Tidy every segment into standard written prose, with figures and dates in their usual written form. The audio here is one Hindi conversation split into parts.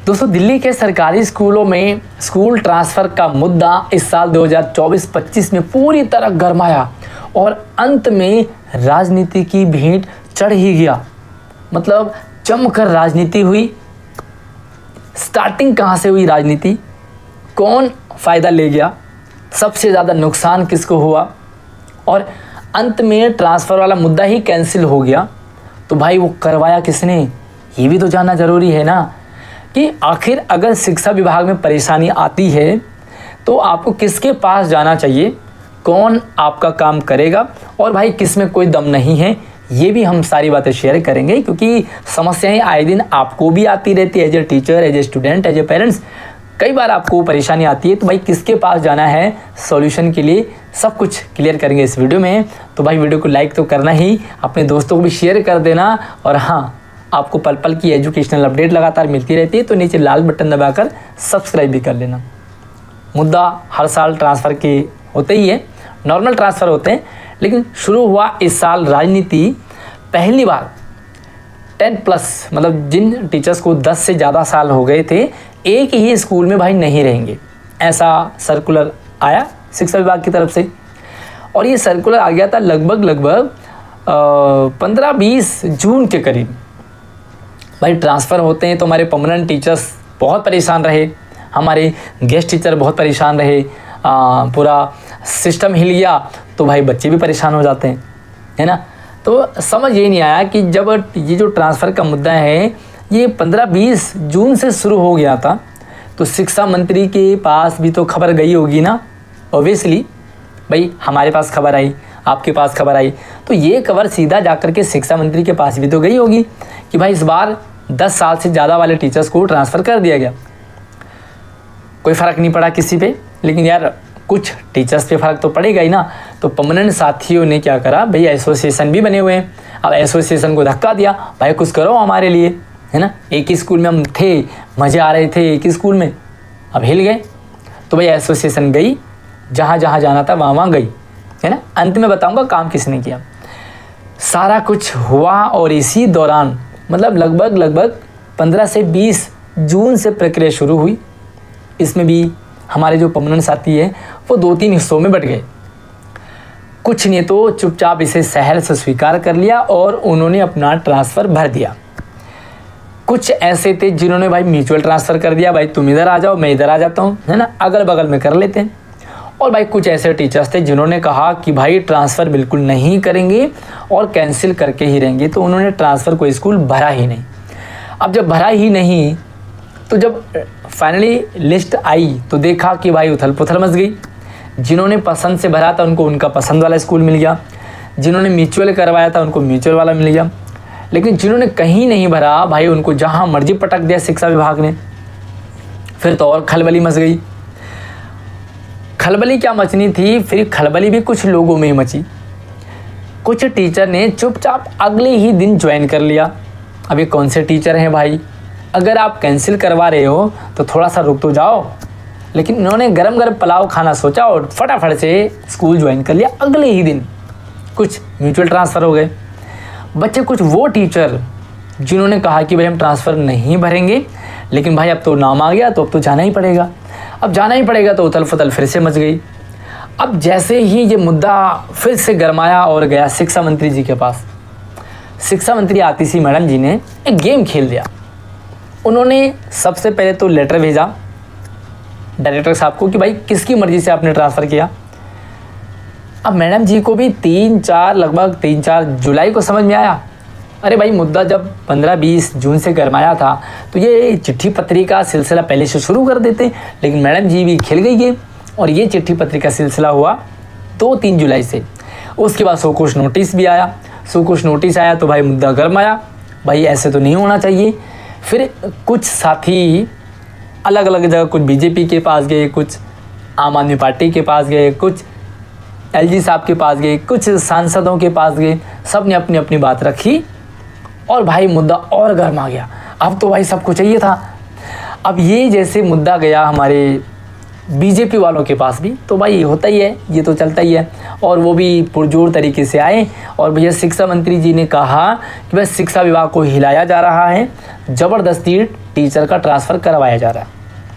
दोस्तों, दिल्ली के सरकारी स्कूलों में स्कूल ट्रांसफ़र का मुद्दा इस साल 2024-25 में पूरी तरह गरमाया और अंत में राजनीति की भेंट चढ़ ही गया। मतलब जमकर राजनीति हुई। स्टार्टिंग कहाँ से हुई राजनीति, कौन फ़ायदा ले गया, सबसे ज़्यादा नुकसान किसको हुआ, और अंत में ट्रांसफ़र वाला मुद्दा ही कैंसिल हो गया। तो भाई वो करवाया किसने, ये भी तो जानना ज़रूरी है ना कि आखिर अगर शिक्षा विभाग में परेशानी आती है तो आपको किसके पास जाना चाहिए, कौन आपका काम करेगा, और भाई किस में कोई दम नहीं है। ये भी हम सारी बातें शेयर करेंगे क्योंकि समस्याएं आए दिन आपको भी आती रहती है, as a teacher, as a student, as a parents. कई बार आपको परेशानी आती है तो भाई किसके पास जाना है सॉल्यूशन के लिए, सब कुछ क्लियर करेंगे इस वीडियो में। तो भाई वीडियो को लाइक तो करना ही, अपने दोस्तों को भी शेयर कर देना। और हाँ, आपको पल पल की एजुकेशनल अपडेट लगातार मिलती रहती है तो नीचे लाल बटन दबाकर सब्सक्राइब भी कर लेना। मुद्दा हर साल ट्रांसफ़र के होते ही है, नॉर्मल ट्रांसफ़र होते हैं, लेकिन शुरू हुआ इस साल राजनीति। पहली बार 10+ मतलब जिन टीचर्स को 10 से ज़्यादा साल हो गए थे एक ही स्कूल में भाई नहीं रहेंगे, ऐसा सर्कुलर आया शिक्षा विभाग की तरफ से। और ये सर्कुलर आ गया था लगभग 15-20 जून के करीब। भाई ट्रांसफ़र होते हैं तो हमारे परमानेंट टीचर्स बहुत परेशान रहे, हमारे गेस्ट टीचर बहुत परेशान रहे, पूरा सिस्टम हिल गया तो भाई बच्चे भी परेशान हो जाते हैं, है ना। तो समझ ये नहीं आया कि जब ये जो ट्रांसफ़र का मुद्दा है ये 15-20 जून से शुरू हो गया था तो शिक्षा मंत्री के पास भी तो खबर गई होगी ना। ऑब्वियसली भाई हमारे पास खबर आई, आपके पास खबर आई, तो ये खबर सीधा जाकर के शिक्षा मंत्री के पास भी तो गई होगी कि भाई इस बार 10 साल से ज़्यादा वाले टीचर्स को ट्रांसफ़र कर दिया गया। कोई फ़र्क नहीं पड़ा किसी पे, लेकिन यार कुछ टीचर्स पे फ़र्क तो पड़ेगा ही ना। तो परमानेंट साथियों ने क्या करा, भाई एसोसिएशन भी बने हुए हैं, अब एसोसिएशन को धक्का दिया, भाई कुछ करो हमारे लिए, है ना। एक ही स्कूल में हम थे, मज़े आ रहे थे एक ही स्कूल में, अब हिल गए। तो भाई एसोसिएशन गई, जहाँ जहाँ जाना था वहाँ गई, है ना। अंत में बताऊँगा काम किसने किया। सारा कुछ हुआ और इसी दौरान मतलब लगभग 15 से 20 जून से प्रक्रिया शुरू हुई। इसमें भी हमारे जो परमानेंट साथी हैं वो 2-3 हिस्सों में बट गए। कुछ ने तो चुपचाप इसे सहल से स्वीकार कर लिया और उन्होंने अपना ट्रांसफ़र भर दिया। कुछ ऐसे थे जिन्होंने भाई म्यूचुअल ट्रांसफ़र कर दिया, भाई तुम इधर आ जाओ मैं इधर आ जाता हूँ, है ना, अगल बगल में कर लेते हैं। और भाई कुछ ऐसे टीचर्स थे जिन्होंने कहा कि भाई ट्रांसफ़र बिल्कुल नहीं करेंगे और कैंसिल करके ही रहेंगे, तो उन्होंने ट्रांसफ़र कोई स्कूल भरा ही नहीं। अब जब भरा ही नहीं तो जब फाइनली लिस्ट आई तो देखा कि भाई उथल पुथल मच गई। जिन्होंने पसंद से भरा था उनको उनका पसंद वाला स्कूल मिल गया, जिन्होंने म्यूचुअल करवाया था उनको म्यूचुअल वाला मिल गया, लेकिन जिन्होंने कहीं नहीं भरा भाई उनको जहाँ मर्जी पटक दिया शिक्षा विभाग ने। फिर तो और खलबली मच गई। खलबली क्या मचनी थी, फिर खलबली भी कुछ लोगों में ही मची। कुछ टीचर ने चुपचाप अगले ही दिन ज्वाइन कर लिया। अब ये कौन से टीचर हैं भाई, अगर आप कैंसिल करवा रहे हो तो थोड़ा सा रुक तो जाओ। लेकिन इन्होंने गरम गरम पुलाव खाना सोचा और फटाफट से स्कूल ज्वाइन कर लिया अगले ही दिन। कुछ म्यूचुअल ट्रांसफ़र हो गए। बच्चे कुछ वो टीचर जिन्होंने कहा कि भाई हम ट्रांसफ़र नहीं भरेंगे, लेकिन भाई अब तो नाम आ गया तो अब तो जाना ही पड़ेगा। अब जाना ही पड़ेगा तो उथल पुथल फिर से मच गई। अब जैसे ही ये मुद्दा फिर से गरमाया और गया शिक्षा मंत्री जी के पास, शिक्षा मंत्री आतिशी मैडम जी ने एक गेम खेल दिया। उन्होंने सबसे पहले तो लेटर भेजा डायरेक्टर साहब को कि भाई किसकी मर्ज़ी से आपने ट्रांसफ़र किया। अब मैडम जी को भी लगभग 3-4 जुलाई को समझ में आया, अरे भाई मुद्दा जब 15-20 जून से गरमाया था तो ये चिट्ठी पत्री का सिलसिला पहले से शुरू कर देते। लेकिन मैडम जी भी खेल गई गेम और ये चिट्ठी पत्री का सिलसिला हुआ 2-3 जुलाई से। उसके बाद सो कुछ नोटिस भी आया। तो भाई मुद्दा गरमाया, भाई ऐसे तो नहीं होना चाहिए। फिर कुछ साथी अलग अलग जगह, कुछ बीजेपी के पास गए, कुछ आम आदमी पार्टी के पास गए, कुछ एलजी साहब के पास गए, कुछ सांसदों के पास गए, सब ने अपनी अपनी बात रखी और भाई मुद्दा और गर्मा गया। अब तो भाई सबको चाहिए था। अब ये जैसे मुद्दा गया हमारे बीजेपी वालों के पास भी, तो भाई होता ही है, ये तो चलता ही है। और वो भी पुरजोर तरीके से आए और भैया शिक्षा मंत्री जी ने कहा कि भाई शिक्षा विभाग को हिलाया जा रहा है, ज़बरदस्ती टीचर का ट्रांसफ़र करवाया जा रहा है।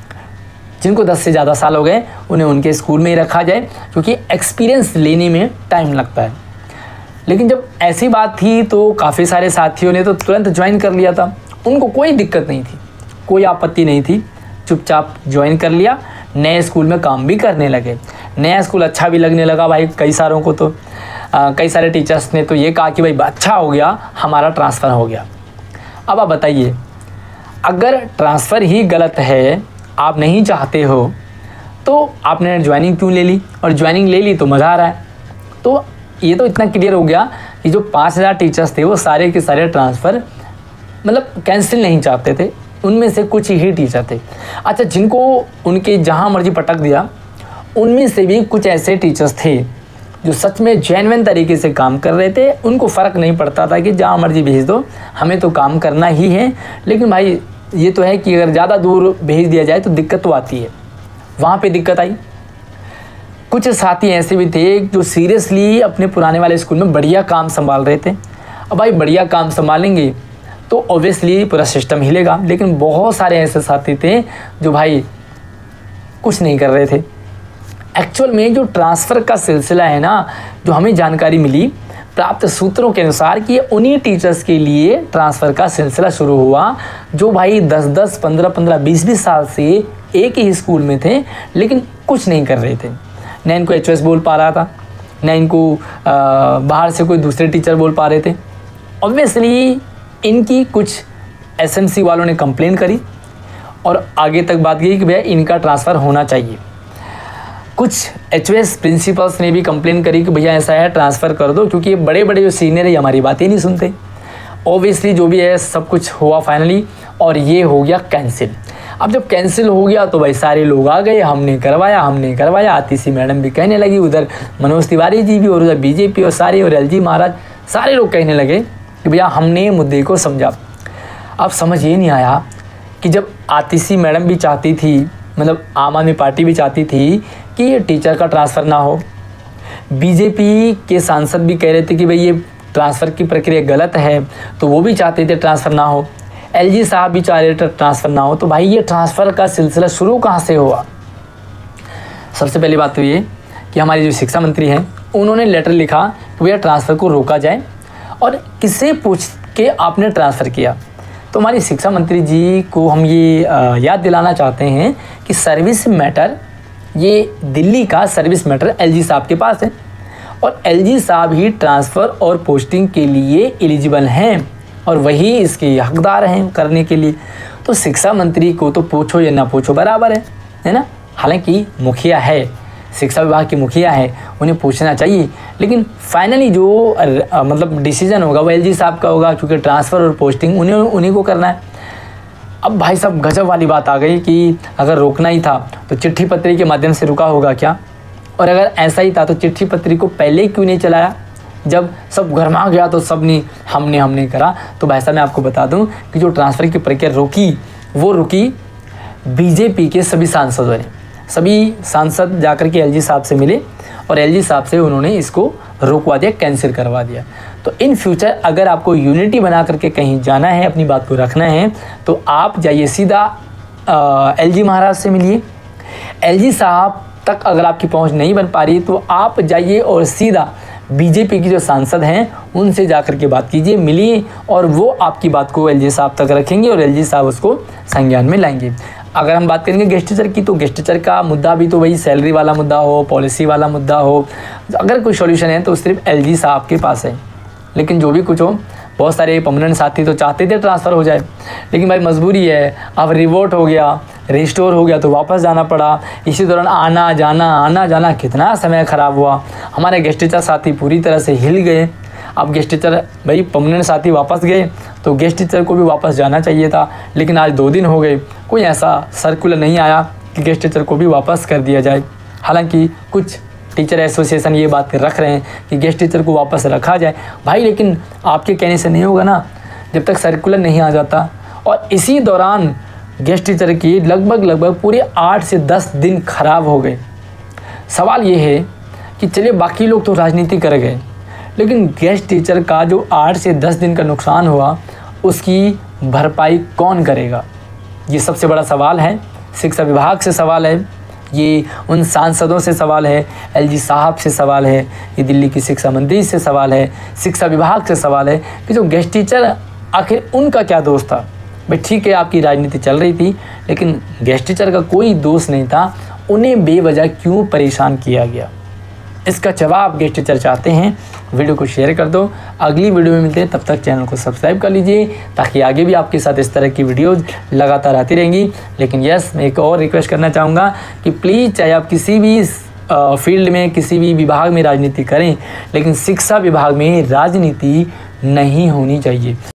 जिनको 10 से ज़्यादा साल हो गए उन्हें उनके स्कूल में ही रखा जाए, क्योंकि एक्सपीरियंस लेने में टाइम लगता है। लेकिन जब ऐसी बात थी तो काफ़ी सारे साथियों ने तो तुरंत ज्वाइन कर लिया था, उनको कोई दिक्कत नहीं थी, कोई आपत्ति नहीं थी, चुपचाप ज्वाइन कर लिया, नए स्कूल में काम भी करने लगे। नया स्कूल अच्छा भी लगने लगा भाई कई सारों को, तो कई सारे टीचर्स ने तो ये कहा कि भाई अच्छा हो गया, हमारा ट्रांसफ़र हो गया। अब आप बताइए, अगर ट्रांसफ़र ही गलत है, आप नहीं चाहते हो, तो आपने ज्वाइनिंग क्यों ले ली, और ज्वाइनिंग ले ली तो मज़ा आ रहा है। तो ये तो इतना क्लियर हो गया कि जो 5000 टीचर्स थे वो सारे के सारे ट्रांसफ़र मतलब कैंसिल नहीं चाहते थे, उनमें से कुछ ही टीचर थे। अच्छा, जिनको उनके जहाँ मर्जी पटक दिया, उनमें से भी कुछ ऐसे टीचर्स थे जो सच में जेन्युइन तरीके से काम कर रहे थे। उनको फ़र्क नहीं पड़ता था कि जहाँ मर्जी भेज दो, हमें तो काम करना ही है। लेकिन भाई ये तो है कि अगर ज़्यादा दूर भेज दिया जाए तो दिक्कत तो आती है, वहाँ पे दिक्कत आई। कुछ साथी ऐसे भी थे जो सीरियसली अपने पुराने वाले स्कूल में बढ़िया काम संभाल रहे थे। अब भाई बढ़िया काम संभालेंगे तो ऑब्वियसली पूरा सिस्टम हिलेगा, लेकिन बहुत सारे ऐसे साथी थे जो भाई कुछ नहीं कर रहे थे। एक्चुअल में जो ट्रांसफ़र का सिलसिला है ना, जो हमें जानकारी मिली प्राप्त सूत्रों के अनुसार कि उन्हीं टीचर्स के लिए ट्रांसफ़र का सिलसिला शुरू हुआ जो भाई 10-10, 15-15, 20-20 साल से एक ही स्कूल में थे, लेकिन कुछ नहीं कर रहे थे। न इनको HOS बोल पा रहा था, न इनको बाहर से कोई दूसरे टीचर बोल पा रहे थे। ऑब्वियसली इनकी कुछ SMC वालों ने कंप्लेन करी और आगे तक बात गई कि भैया इनका ट्रांसफ़र होना चाहिए। कुछ HOS प्रिंसिपल्स ने भी कंप्लेन करी कि भैया ऐसा है, ट्रांसफ़र कर दो, क्योंकि ये बड़े बड़े जो सीनियर है हमारी बातें नहीं सुनते। ऑब्वियसली जो भी है सब कुछ हुआ फाइनली, और ये हो गया कैंसिल। अब जब कैंसिल हो गया तो भाई सारे लोग आ गए, हमने करवाया। आतिशी मैडम भी कहने लगी, उधर मनोज तिवारी जी भी, और उधर BJP और सारे, और LG महाराज, सारे लोग कहने लगे कि भैया हमने मुद्दे को समझा। अब समझ ये नहीं आया कि जब आतिशी मैडम भी चाहती थी, मतलब आम आदमी पार्टी भी चाहती थी कि ये टीचर का ट्रांसफ़र ना हो, BJP के सांसद भी कह रहे थे कि भाई ये ट्रांसफ़र की प्रक्रिया गलत है, तो वो भी चाहते थे ट्रांसफ़र ना हो, LG साहब भी चाह रहे थे ट्रांसफ़र ना हो, तो भाई ये ट्रांसफ़र का सिलसिला शुरू कहाँ से हुआ? सबसे पहली बात तो ये कि हमारी जो शिक्षा मंत्री हैं उन्होंने लेटर लिखा कि भैया ट्रांसफ़र को रोका जाए, और किससे पूछ के आपने ट्रांसफ़र किया। तो हमारी शिक्षा मंत्री जी को हम ये याद दिलाना चाहते हैं कि सर्विस मैटर, ये दिल्ली का सर्विस मैटर LG साहब के पास है, और LG साहब ही ट्रांसफ़र और पोस्टिंग के लिए एलिजिबल हैं, और वही इसके हकदार हैं करने के लिए। तो शिक्षा मंत्री को तो पूछो या ना पूछो बराबर है ना। हालांकि मुखिया है, शिक्षा विभाग की मुखिया है, उन्हें पूछना चाहिए, लेकिन फाइनली जो मतलब डिसीजन होगा वो LG साहब का होगा, क्योंकि ट्रांसफ़र और पोस्टिंग उन्हीं को करना है। अब भाई साहब गजब वाली बात आ गई कि अगर रोकना ही था तो चिट्ठी पत्री के माध्यम से रुका होगा क्या, और अगर ऐसा ही था तो चिट्ठी पत्री को पहले क्यों नहीं चलाया? जब सब गरमा गया तो सब ने हमने करा। तो भाई साहब मैं आपको बता दूं कि जो ट्रांसफ़र की प्रक्रिया रुकी BJP के सभी सांसदों ने। सभी सांसद जाकर के LG साहब से मिले और LG साहब से उन्होंने इसको रोकवा दिया, कैंसिल करवा दिया। तो इन फ्यूचर अगर आपको यूनिटी बना करके कहीं जाना है, अपनी बात को रखना है, तो आप जाइए सीधा LG महाराज से मिलिए। LG साहब तक अगर आपकी पहुंच नहीं बन पा रही तो आप जाइए और सीधा BJP की जो सांसद हैं उनसे जाकर के बात कीजिए, मिलिए, और वो आपकी बात को LG साहब तक रखेंगे और LG साहब उसको संज्ञान में लाएंगे। अगर हम बात करेंगे गेस्ट टीचर की, तो गेस्ट टीचर का मुद्दा भी तो वही सैलरी वाला मुद्दा हो, पॉलिसी वाला मुद्दा हो, अगर कोई सॉल्यूशन है तो सिर्फ LG साहब के पास है। लेकिन जो भी कुछ हो, बहुत सारे परमानेंट साथी तो चाहते थे ट्रांसफ़र हो जाए, लेकिन भाई मजबूरी है, अब रिवोट हो गया, रिस्टोर हो गया तो वापस जाना पड़ा। इसी दौरान आना जाना कितना समय ख़राब हुआ। हमारे गेस्ट टीचर साथी पूरी तरह से हिल गए। अब गेस्ट टीचर भाई परमानेंट साथी वापस गए तो गेस्ट टीचर को भी वापस जाना चाहिए था, लेकिन आज 2 दिन हो गए, कोई ऐसा सर्कुलर नहीं आया कि गेस्ट टीचर को भी वापस कर दिया जाए। हालांकि कुछ टीचर एसोसिएशन ये बात रख रहे हैं कि गेस्ट टीचर को वापस रखा जाए। भाई लेकिन आपके कहने से नहीं होगा ना, जब तक सर्कुलर नहीं आ जाता। और इसी दौरान गेस्ट टीचर की लगभग पूरे 8 से 10 दिन खराब हो गए। सवाल ये है कि चलिए बाकी लोग तो राजनीति कर गए, लेकिन गेस्ट टीचर का जो 8 से 10 दिन का नुकसान हुआ उसकी भरपाई कौन करेगा? ये सबसे बड़ा सवाल है, शिक्षा विभाग से सवाल है, ये उन सांसदों से सवाल है, एलजी साहब से सवाल है, ये दिल्ली की शिक्षा मंत्री से सवाल है, शिक्षा विभाग से सवाल है कि जो गेस्ट टीचर आखिर उनका क्या दोष था। भाई ठीक है, आपकी राजनीति चल रही थी, लेकिन गेस्ट टीचर का कोई दोष नहीं था, उन्हें बेवजह क्यों परेशान किया गया, इसका जवाब गेस्ट टीचर चाहते हैं। वीडियो को शेयर कर दो। अगली वीडियो में मिलते हैं, तब तक चैनल को सब्सक्राइब कर लीजिए ताकि आगे भी आपके साथ इस तरह की वीडियोज़ लगातार आती रहेंगी। लेकिन यस, मैं एक और रिक्वेस्ट करना चाहूँगा कि प्लीज़, चाहे आप किसी भी फील्ड में, किसी भी विभाग में राजनीति करें, लेकिन शिक्षा विभाग में राजनीति नहीं होनी चाहिए।